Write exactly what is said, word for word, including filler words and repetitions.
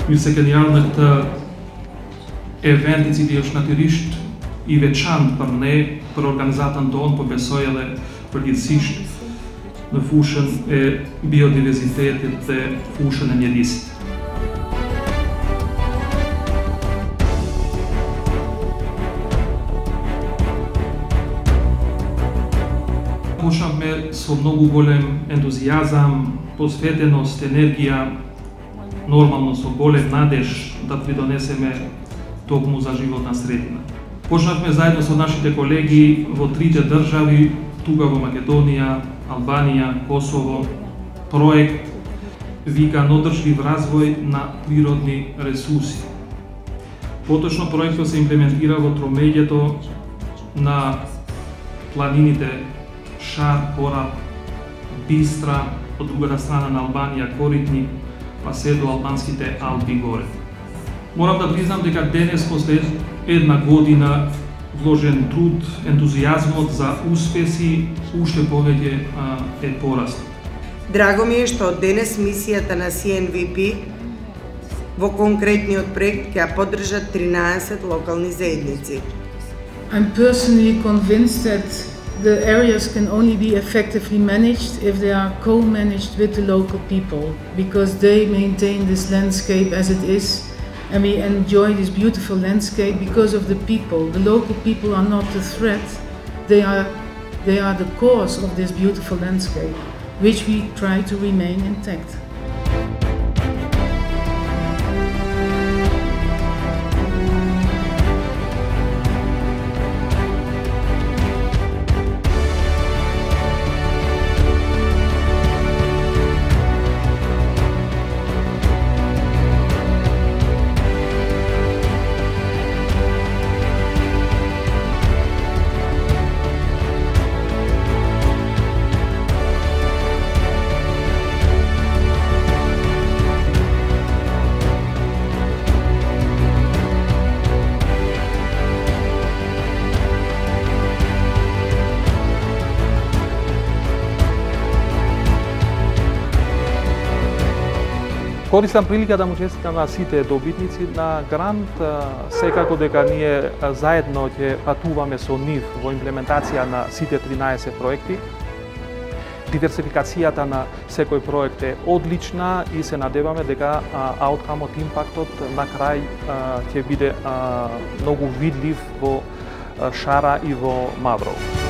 Mirë se keni ardhur në këtë event i cili është natyrisht i veçantë për ne, për organizatën tonë, por besoj edhe përgjithsisht në fushën e biodiversitetit dhe fushën e mjedisit. Pošavme со многу голем ентузијазам, посветеност, енергија, нормално со голем надеж да придонесеме токму за животна средина. Почнавме заедно со нашите колеги во трите држави, тука во Македонија, Албанија, Косово, проект викан одржлив развој на природни ресурси. Поточно проектот се имплементира во тромеѓето на планините Шар, Кораб, Бистра, од другата страна на Албанија, Коритни, па се до албанските Алпи горе. Морам да признам дека денес, после една година вложен труд, ентузијазмот за успеси уште повеќе е пораснат. Драго ми е што денес мисијата на Си Ен Ви Пи во конкретниот проект ќе поддржат тринаесет локални заедници. I'm personally convinced that the areas can only be effectively managed if they are co-managed with the local people, because they maintain this landscape as it is, and we enjoy this beautiful landscape because of the people. The local people are not the threat, they are, they are the cause of this beautiful landscape, which we try to remain intact. Користам прилика да му честитам на сите добитници на грант, секако дека ние заедно ќе патуваме со нив во имплементација на сите тринаесет проекти. Диверсификацијата на секој проект е одлична и се надеваме дека ауткамот, импактот на крај ќе биде многу видлив во Шара и во Маврово.